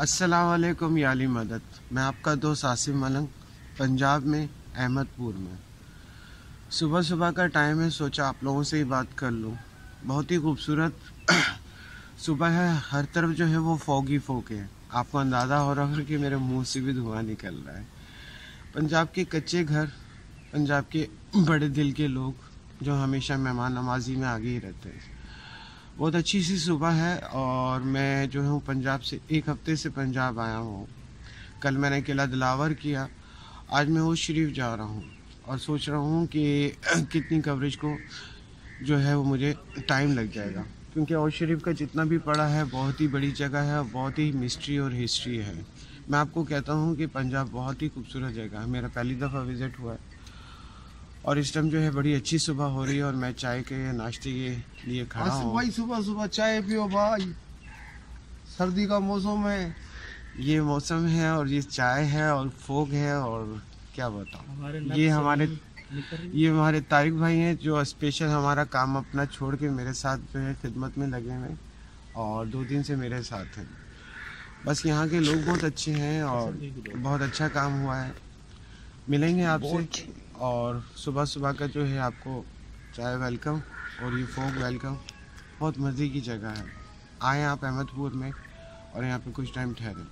अस्सलाम वालेकुम याली मदद। मैं आपका दोस्त आसिम मलंग, पंजाब में अहमदपुर में। सुबह सुबह का टाइम है, सोचा आप लोगों से ही बात कर लूँ। बहुत ही खूबसूरत सुबह है, हर तरफ जो है वो फॉगी फोग है। आपको अंदाज़ा हो रहा है कि मेरे मुंह से भी धुआं निकल रहा है। पंजाब के कच्चे घर, पंजाब के बड़े दिल के लोग जो हमेशा मेहमान नवाजी में आगे ही रहते हैं। बहुत अच्छी सी सुबह है और मैं जो हूँ पंजाब से एक हफ्ते से पंजाब आया हूँ। कल मैंने किला दिलावर किया, आज मैं हौज़ शरीफ जा रहा हूँ और सोच रहा हूँ कि कितनी कवरेज को जो है वो मुझे टाइम लग जाएगा, क्योंकि हौज़ शरीफ का जितना भी पड़ा है बहुत ही बड़ी जगह है और बहुत ही मिस्ट्री और हिस्ट्री है। मैं आपको कहता हूँ कि पंजाब बहुत ही खूबसूरत जगह है। मेरा पहली दफ़ा विज़िट हुआ है और इस टाइम जो है बड़ी अच्छी सुबह हो रही है और मैं चाय के नाश्ते के लिए खड़ा हूँ। भाई सुबह सुबह चाय पियो भाई, सर्दी का मौसम है, ये मौसम है और ये चाय है और फोग है और क्या बताऊँ। ये हमारे तारिक भाई हैं जो स्पेशल हमारा काम अपना छोड़ के मेरे साथ जो है खिदमत में लगे हुए और 2 दिन से मेरे साथ हैं। बस यहाँ के लोग बहुत अच्छे हैं और बहुत अच्छा काम हुआ है। मिलेंगे आपसे और सुबह सुबह का जो है आपको चाय वेलकम और ये फोग वेलकम। बहुत मज़े की जगह है, आएँ आप अहमदपुर में और यहाँ पे कुछ टाइम ठहरें।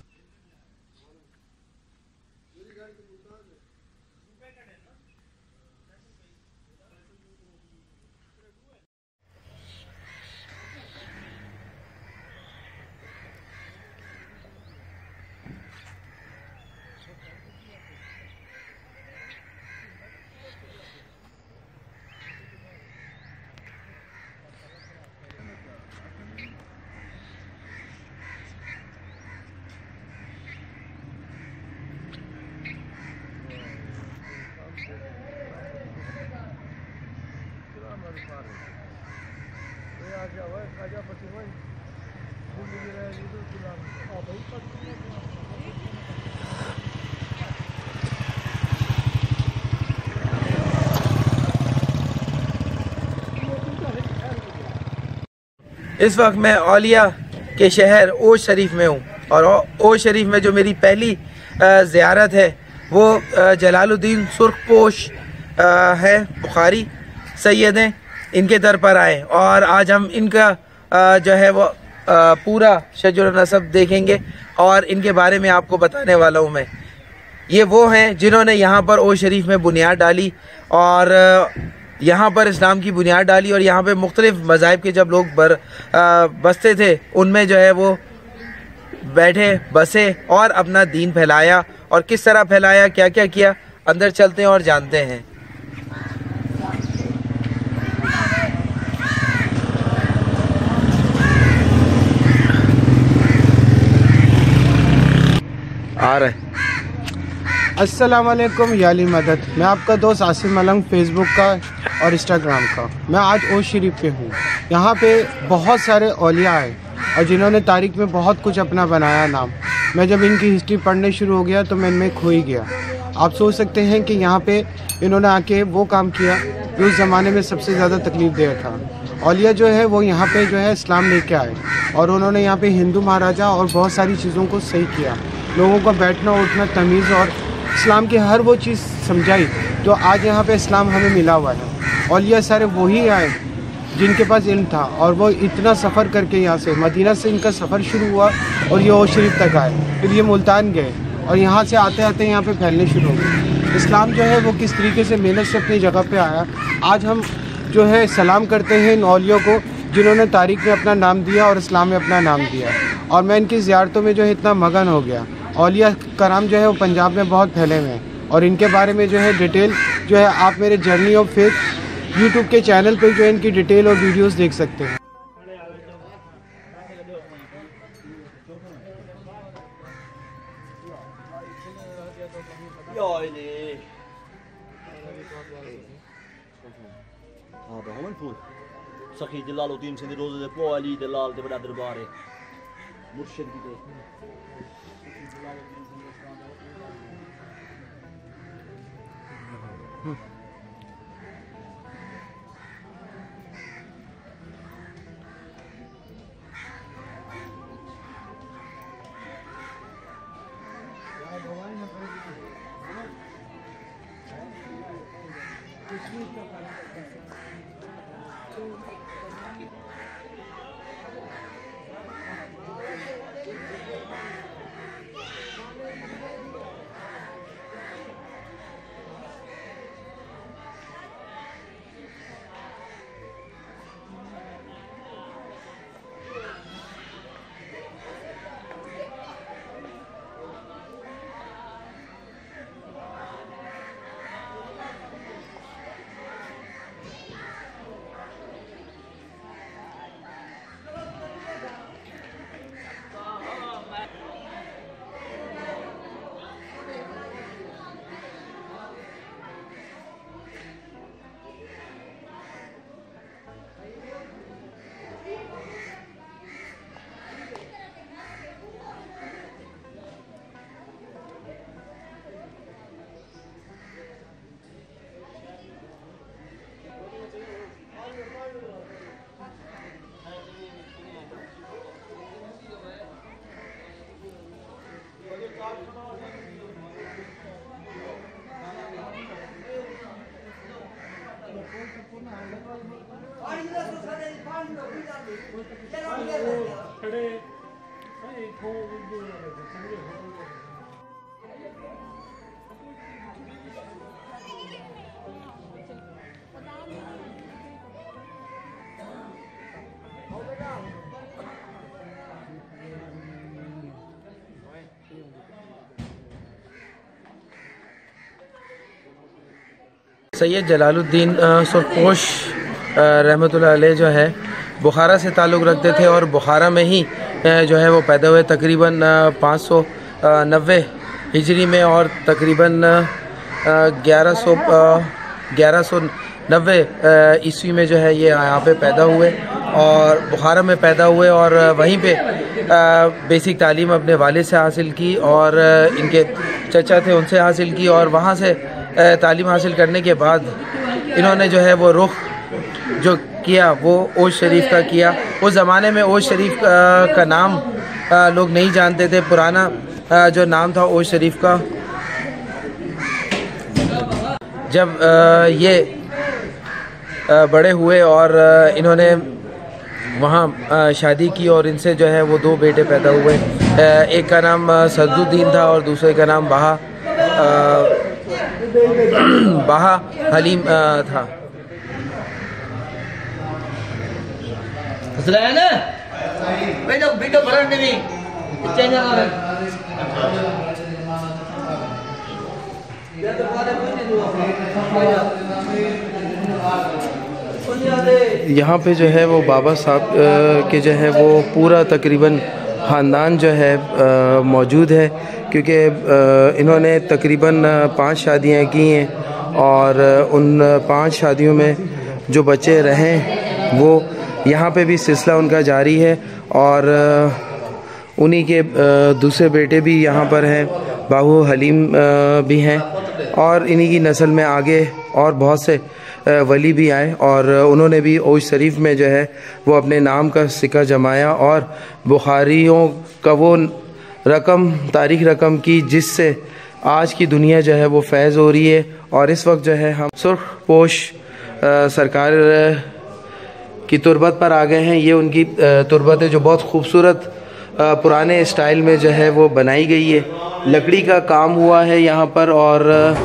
इस वक्त मैं औलिया के शहर ओश शरीफ में हूँ और ओश शरीफ में जो मेरी पहली ज़ियारत है वो जलालुद्दीन सुर्खपोश है बुखारी सैयद हैं। इनके दर पर आए और आज हम इनका जो है वो पूरा शजर नसब देखेंगे और इनके बारे में आपको बताने वाला हूँ मैं। ये वो हैं जिन्होंने यहाँ पर ओश शरीफ में बुनियाद डाली और यहाँ पर इस्लाम की बुनियाद डाली और यहाँ पे मुख्तलिफ़ मज़ाहिब के जब लोग बसते थे उनमें जो है वो बैठे बसे और अपना दीन फैलाया। और किस तरह फैलाया, क्या क्या किया, अंदर चलते हैं और जानते हैं। आ रहे अस्सलाम वालेकुम याली मदद। मैं आपका दोस्त आसिम मलंग, फेसबुक का और इंस्टाग्राम का। मैं आज ओश शरीफ पे हूँ। यहाँ पे बहुत सारे औलिया आए और जिन्होंने तारीख में बहुत कुछ अपना बनाया नाम। मैं जब इनकी हिस्ट्री पढ़ने शुरू हो गया तो मैं इनमें खो ही गया। आप सोच सकते हैं कि यहाँ पे इन्होंने आके वो काम किया जो उस ज़माने में सबसे ज़्यादा तकलीफ़ देह था। औलिया जो है वो यहाँ पे जो है इस्लाम लेके आए और उन्होंने यहाँ पे हिंदू महाराजा और बहुत सारी चीज़ों को सही किया। लोगों का बैठना उठना, तमीज़ और इस्लाम की हर वो चीज़ समझाई जो आज यहाँ पे इस्लाम हमें मिला हुआ है। औलिया सारे वही आए जिनके पास इल्म था और वो इतना सफ़र करके यहाँ से मदीना से इनका सफ़र शुरू हुआ और ये ओश शरीफ तक आए। फिर ये मुल्तान गए और यहाँ से आते आते यहाँ पे फैलने शुरू हो गए। इस्लाम जो है वो किस तरीके से मेहनत से अपनी जगह पे आया। आज हम जो है सलाम करते हैं इन औलियों को जिन्होंने तारीख़ में अपना नाम दिया और इस्लाम में अपना नाम दिया। और मैं इनकी ज़ियारतों में जो है इतना मगन हो गया। औलिया कराम जो है वो पंजाब में बहुत फैले हुए हैं और इनके बारे में जो है डिटेल जो है आप मेरे जर्नी ऑफ फेथ यूट्यूब के चैनल पे जो है इनकी डिटेल और वीडियोस देख सकते हैं। सखी जलालुद्दीन सिंह रोज़े दे पो अली दे लाल ते बड़ा दरबार है मुर्शिद की दे सैयद जलालुद्दीन सुरखपोश रहमतुल्लाह अलैह जो है बुखारा से ताल्लुक़ रखते थे और बुखारा में ही जो है वो पैदा हुए तकरीबन 590 हिजरी में और तकरीबन 1190 ईस्वी में जो है ये यहाँ पे पैदा हुए और बुखारा में पैदा हुए और वहीं पे बेसिक तालीम अपने वालिद से हासिल की और इनके चचा थे उनसे हासिल की और वहाँ से तालीम हासिल करने के बाद इन्होंने जो है वो रुख जो किया वो ओश शरीफ का किया। उस ज़माने में ओश शरीफ का नाम लोग नहीं जानते थे, पुराना जो नाम था ओश शरीफ का। जब ये बड़े हुए और इन्होंने वहाँ शादी की और इनसे जो है वो 2 बेटे पैदा हुए। एक का नाम सदुद्दीन था और दूसरे का नाम बाहा हलीम था। यहाँ पे जो है वो बाबा साहब के जो है वो पूरा तकरीबन ख़ानदान जो है मौजूद है, क्योंकि इन्होंने तकरीबन 5 शादियाँ की हैं और उन 5 शादियों में जो बच्चे रहें वो यहाँ पे भी सिलसिला उनका जारी है और उन्हीं के दूसरे बेटे भी यहाँ पर हैं, बाहू हलीम भी हैं और इन्हीं की नस्ल में आगे और बहुत से वली भी आए और उन्होंने भी ओश शरीफ में जो है वो अपने नाम का सिक्का जमाया और बुखारियों का वो रकम तारीख रकम की जिससे आज की दुनिया जो है वो फैज़ हो रही है। और इस वक्त जो है हम सुरखपोश सरकार की तुरबत पर आ गए हैं। ये उनकी तुरबत है जो बहुत खूबसूरत पुराने स्टाइल में जो है वो बनाई गई है, लकड़ी का काम हुआ है यहाँ पर। और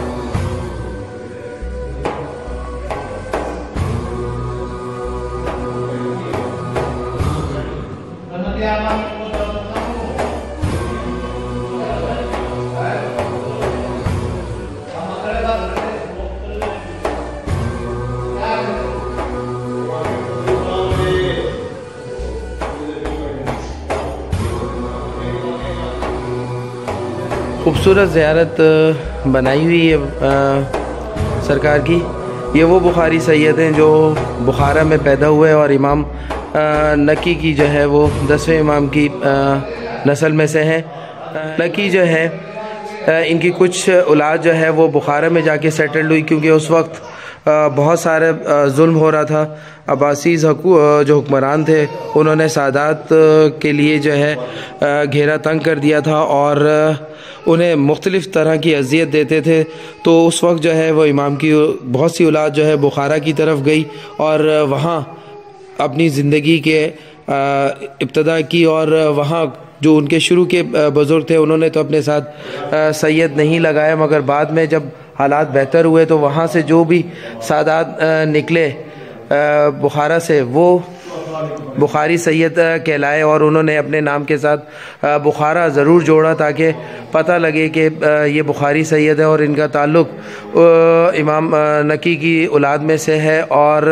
खूबसूरत ज़ियारत बनाई हुई है सरकार की। ये वो बुखारी सैयद हैं जो बुखारा में पैदा हुए और इमाम नकी की जो है वो 10वें इमाम की नस्ल में से हैं। नकी जो है इनकी कुछ औलाद जो है वो बुखारा में जाके सेटल्ड हुई, क्योंकि उस वक्त बहुत सारे जुल्म हो रहा था। अब्बासीज़ जो हुक्मरान थे उन्होंने सादात के लिए जो है घेरा तंग कर दिया था और उन्हें मुख्तलिफ़ तरह की अजियत देते थे। तो उस वक्त जो है वो इमाम की बहुत सी औलाद जो है बुखारा की तरफ गई और वहाँ अपनी ज़िंदगी के इब्तदा की। और वहाँ जो उनके शुरू के बुज़ुर्ग थे उन्होंने तो अपने साथ सैयद नहीं लगाया, मगर बाद में जब हालात बेहतर हुए तो वहाँ से जो भी सादात निकले बुखारा से वो बुखारी सैयद कहलाए और उन्होंने अपने नाम के साथ बुखारा ज़रूर जोड़ा ताकि पता लगे कि ये बुखारी सैयद है और इनका ताल्लुक़ इमाम नकी की औलाद में से है। और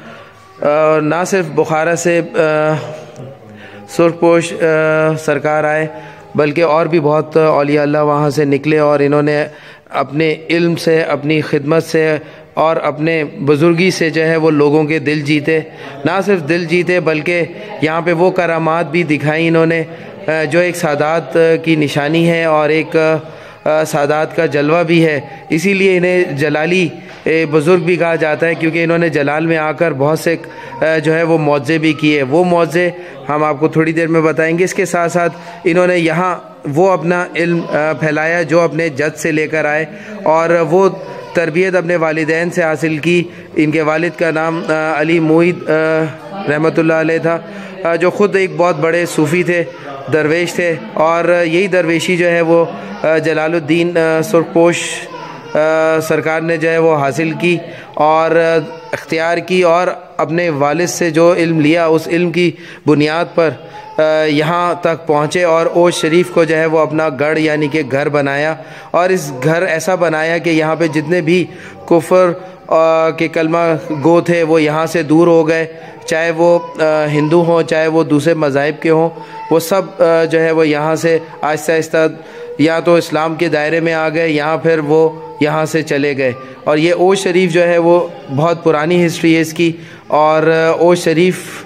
ना सिर्फ बुखारा से सुर्खपोश सरकार आए बल्कि और भी बहुत औलिया अल्लाह वहाँ से निकले और इन्होंने अपने इल्म से, अपनी खिदमत से और अपने बुज़ुर्गी से जो है वो लोगों के दिल जीते। ना सिर्फ दिल जीते बल्कि यहाँ पे वो करामात भी दिखाई इन्होंने जो एक सादात की निशानी है और एक सादात का जलवा भी है। इसीलिए इन्हें जलाली बुज़ुर्ग भी कहा जाता है क्योंकि इन्होंने जलाल में आकर बहुत से जो है वो मौज़े भी किए। वो मौज़े हम आपको थोड़ी देर में बताएंगे। इसके साथ साथ इन्होंने यहाँ वो अपना इल्म फैलाया जो अपने जद से लेकर आए और वो तरबियत अपने वालिदैन से हासिल की। इनके वालिद का नाम अली मुईद रहमतुल्लाह अलैह था जो ख़ुद एक बहुत बड़े सूफ़ी थे, दरवेश थे और यही दरवेशी जो है वो जलालुद्दीन सुर्खपोश सरकार ने जो है वो हासिल की और इख्तियार की और अपने वालिद से जो इल्म लिया उस इल्म की बुनियाद पर यहाँ तक पहुँचे और ओश शरीफ को जो है वो अपना गढ़ यानी कि घर बनाया। और इस घर ऐसा बनाया कि यहाँ पे जितने भी कुफर के कलमा गो थे वो यहाँ से दूर हो गए, चाहे वो हिंदू हों चाहे वो दूसरे मज़ाहिब के हों, वो सब जो है वो यहाँ से आहिस्ता आहिस्ता या तो इस्लाम के दायरे में आ गए या फिर वो यहाँ से चले गए। और ये ओश शरीफ जो है वो बहुत पुरानी हिस्ट्री है इसकी। और ओश शरीफ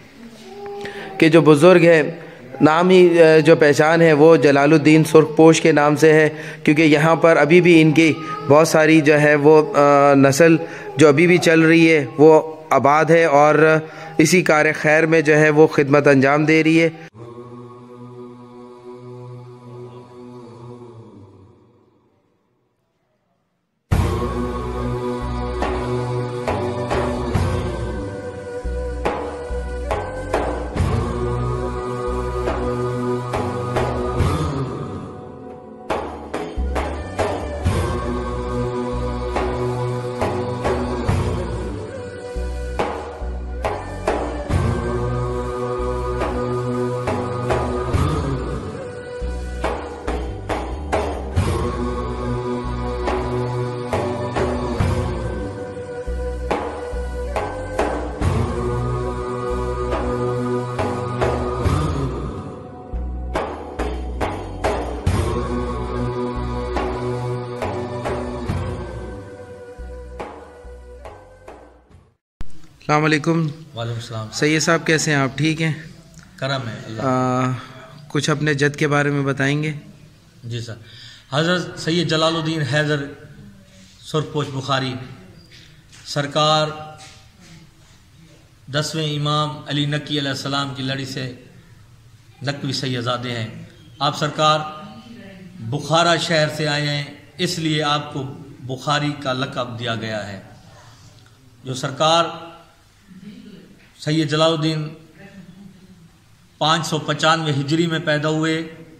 के जो बुज़ुर्ग हैं नाम ही जो पहचान है वो जलालुद्दीन सुर्खपोश के नाम से है क्योंकि यहाँ पर अभी भी इनकी बहुत सारी जो है वो नस्ल जो अभी भी चल रही है वो आबाद है और इसी कार खैर में जो है वो खिदमत अंजाम दे रही है। अस्सलाम वालेकुम। वालेकुम सलाम। सैयद साहब कैसे हैं आप? ठीक हैं? करम है अल्लाह। कुछ अपने जद के बारे में बताएंगे? जी सर। हज़रत सैयद जलालुद्दीन हैदर सुर्खपोश बुखारी सरकार 10वें इमाम अली नकी अलैहिस्सलाम की लड़ी से नकवी सैयदजादे हैं। आप सरकार बुखारा शहर से आए हैं इसलिए आपको बुखारी का लक़ब दिया गया है। जो सरकार सैयद जलालुद्दीन 595 हिजरी में पैदा हुए,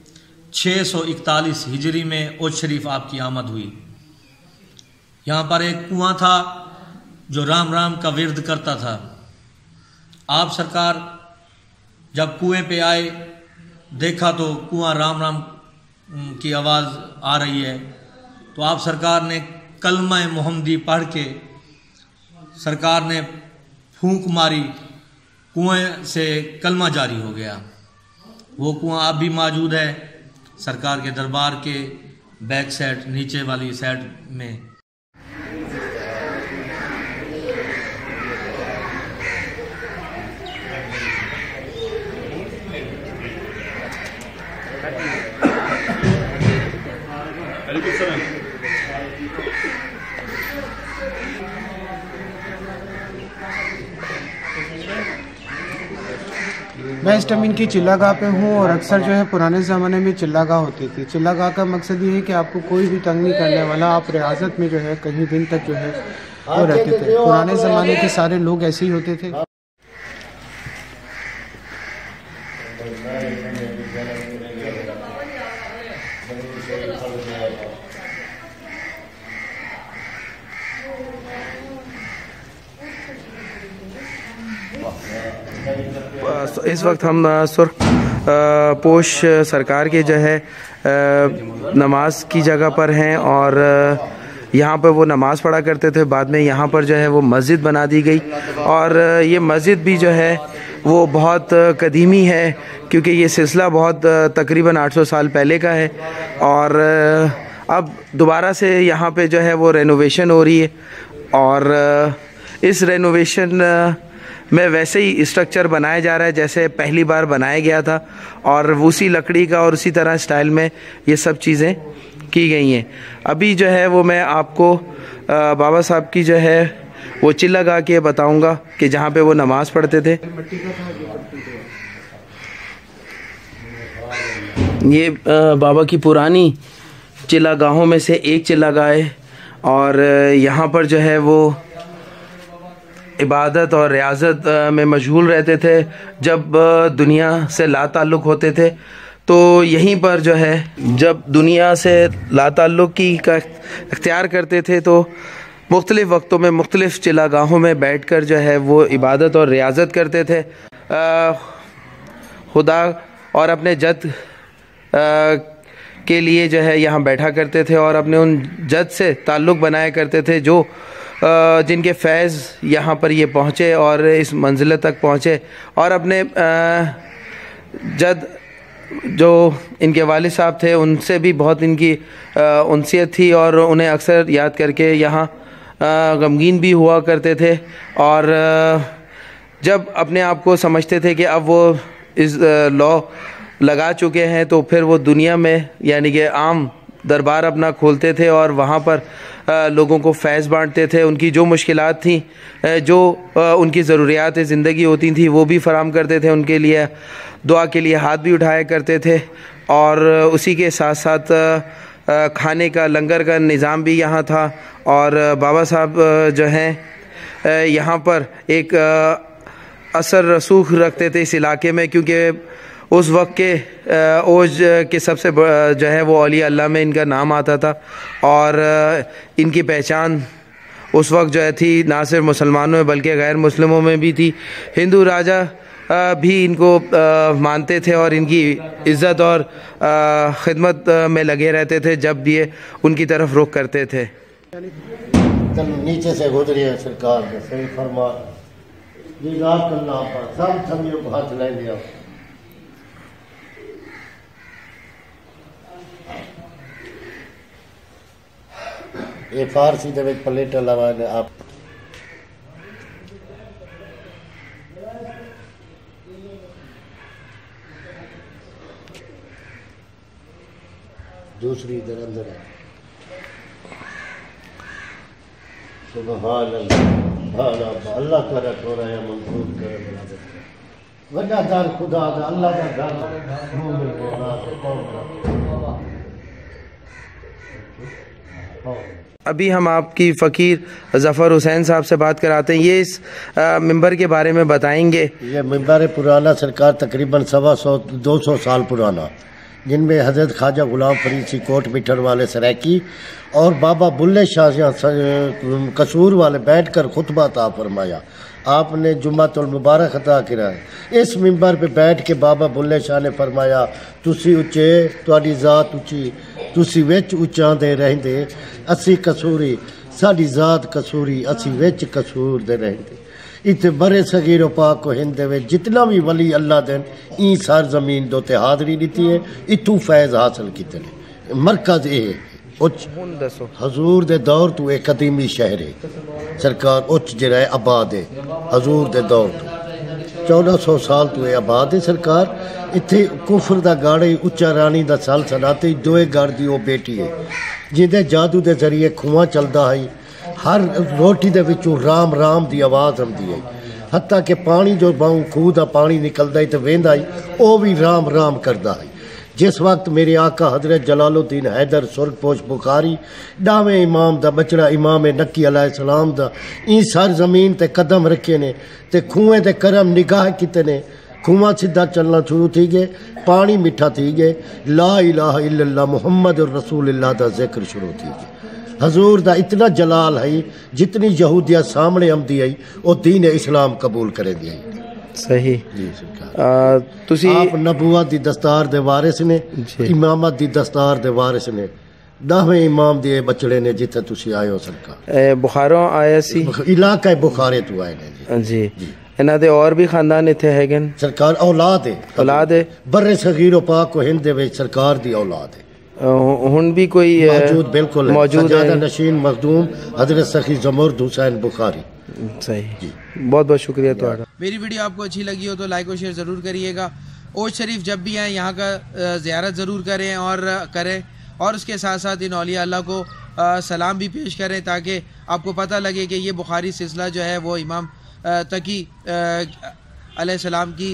641 हिजरी में ओश शरीफ आपकी आमद हुई। यहाँ पर एक कुआं था जो राम राम का विर्द करता था। आप सरकार जब कुएं पे आए देखा तो कुआं राम राम की आवाज़ आ रही है तो आप सरकार ने कलमा मोहम्मदी पढ़ के सरकार ने फूंक मारी, कुएं से कलमा जारी हो गया। वो कुआं अब भी मौजूद है सरकार के दरबार के बैक साइड नीचे वाली साइड में। मैं इस टाइम इनकी चिल्लागाह पे हूँ और अक्सर जो है पुराने ज़माने में चिल्लागाह होती थी। चिल्लागाह का मकसद ये है कि आपको कोई भी तंग नहीं करने वाला, आप रियासत में जो है कहीं दिन तक जो है वो रहते थे। पुराने ज़माने के सारे लोग ऐसे ही होते थे। इस वक्त हम सुर्ख पोश सरकार के जो है नमाज की जगह पर हैं और यहाँ पर वो नमाज़ पढ़ा करते थे। बाद में यहाँ पर जो है वो मस्जिद बना दी गई और ये मस्जिद भी जो है वो बहुत कदीमी है, क्योंकि ये सिलसिला बहुत तकरीबन 800 साल पहले का है और अब दोबारा से यहाँ पे जो है वो रेनोवेशन हो रही है और इस रेनोवेशन में वैसे ही स्ट्रक्चर बनाया जा रहा है जैसे पहली बार बनाया गया था और उसी लकड़ी का और उसी तरह स्टाइल में ये सब चीज़ें की गई हैं। अभी जो है वो मैं आपको बाबा साहब की जो है वो चिल्लागाह के बताऊंगा कि जहाँ पे वो नमाज़ पढ़ते थे। ये बाबा की पुरानी चिल्लागाहों में से एक चिल्लागाह है और यहाँ पर जो है वो इबादत और रियाजत में मशगूल रहते थे। जब दुनिया से लाताल्लुक़ होते थे तो यहीं पर जो है जब दुनिया से लाताल्लुक़ी का इख्तियार करते थे तो मुख्तलिफ़ वक्तों में मुख्तलिफ़ चिल्लागाहों में बैठकर जो है वो इबादत और रियाजत करते थे। खुदा और अपने जद के लिए जो है यहाँ बैठा करते थे और अपने उन जद से ताल्लुक़ बनाया करते थे जो जिनके फैज़ यहाँ पर ये पहुँचे और इस मंजिल तक पहुँचे और अपने जद जो इनके वालिद साहब थे उनसे भी बहुत इनकी उनसियत थी और उन्हें अक्सर याद करके यहाँ गमगीन भी हुआ करते थे और जब अपने आप को समझते थे कि अब वो इस लॉ लगा चुके हैं तो फिर वो दुनिया में यानी कि आम दरबार अपना खोलते थे और वहाँ पर लोगों को फैज़ बांटते थे। उनकी जो मुश्किलात थी, जो उनकी ज़रूरियात ज़िंदगी होती थी वो भी फराम करते थे, उनके लिए दुआ के लिए हाथ भी उठाया करते थे और उसी के साथ साथ खाने का लंगर का निज़ाम भी यहाँ था। और बाबा साहब जो हैं यहाँ पर एक असर रसूख रखते थे इस इलाके में, क्योंकि उस वक्त के ओज के सबसे जो है वो औलिया अल्लाह में इनका नाम आता था और इनकी पहचान उस वक्त जो है थी ना सिर्फ मुसलमानों में बल्कि गैर मुस्लिमों में भी थी। हिंदू राजा भी इनको मानते थे और इनकी इज़्ज़त और ख़िदमत में लगे रहते थे जब ये उनकी तरफ रुख करते थे। नीचे से गुजरी है सरकार ने सही फरमा करना पर सब थमियों को हाथ ले लिया। ये फारसी दे विच प्लेट लगा ने आप दूसरी इधर अंदर है। सुभान अल्लाह अल्लाह करे थोड़ा या मंजूर करे वड्डा दर खुदा दा अल्लाह दा दर मोमिन होना अभी हम आपकी फ़कीर ज़फ़र हुसैन साहब से बात कराते हैं। ये इस मिंबर के बारे में बताएंगे। ये मिंबर पुराना सरकार तकरीबन 200 साल पुराना, जिनमें हज़रत ख्वाजा गुलाम फरीद सी कोट मिठर वाले सराकी और बाबा बुल्ले शाह कसूर वाले बैठकर खुतबा अता फरमाया। आपने जुम्मतुल मुबारक अता किया। इस मिंबर पे बैठ के बाबा बुल्ले शाह ने फरमाया तुसी उच्चे तुहाडी ज़ात उच्ची तुसी विच उच्चा दे रहिंदे असी कसूरी साडी ज़ात कसूरी असी विच कसूर दे रहिंदे। इतने बड़े सगीरो पाक को हिंद में जितना भी वली अल्लाह दिन ई सार जमीन दो ते हाज़री दी है इतू फैज़ हासिल किते ने। मरकज़ ये उच्च हजूर दे दौर तो एक कदीमी शहर है सरकार उच्च जरा है आबाद है हजूर दे दौर तो 1400 साल तो ये आबाद है सरकार। इत्थे कुफर दा गाड़े उच्चा रानी दा सल्तनत दोए गढ़ दी वो बेटी है जिंदे जादू दे जरिए खुआ चलदा है। हर रोटी दे विचों राम राम दी आवाज़ आती है। हत्ता कि पानी जो बाहू खूह का पानी निकलता ही तो वेंदा ही वो भी राम राम करता है। जिस वक्त मेरे आका हजरत जलालुद्दीन हैदर सुरखपोश बुखारी डावें इमाम दा बचड़ा इमाम नक्की अलैहिस्सलाम दा ई सर जमीन ते कदम रखे ने ते खूहें ते करम निगाह किते ने, खूह सीधा चलना शुरू थी गए, पानी मिठा थी गए, ला इलाहा इल्लल्लाह मुहम्मद रसूलुल्लाह दा जिक्र शुरू थी गए। हजूर दा इतना जलाल है जितनी यहूदिया सामने आमदी आई वो दीन इस्लाम कबूल करे दी आई। सही जी सरकार आप नबूवत दी दस्तार दे वारिस ने, इमामत दी दस्तार दे वारिस ने, 10वें इमाम दे बचड़े ने जिथे तुसी आए हो सरकार। बुखारों आया सी इलाका बुखारे तो आए ने जी। इन्हां दे और भी खानदान इथे हैगे सरकार। औलाद है बर्रे सगीरो पाक को हिंद दे विच सरकार दी औलाद है हुन भी कोई मौजूद बिल्कुल मौजूद है। नशीन मखदूम हजरत सखी जमुर्द हुसैन बुखारी। सही जी, बहुत बहुत शुक्रिया तुम्हारा। मेरी वीडियो आपको अच्छी लगी हो तो लाइक और शेयर ज़रूर करिएगा। ओश शरीफ जब भी आए यहाँ का ज़ियारत ज़रूर करें और उसके साथ साथ इन औलिया अल्लाह को सलाम भी पेश करें ताकि आपको पता लगे कि ये बुखारी सिलसिला जो है वो इमाम तकी अलैहिस्सलाम की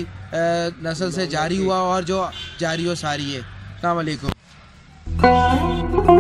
नस्ल से जारी हुआ और जो जारी व सारी है। अस्सलाम वालेकुम।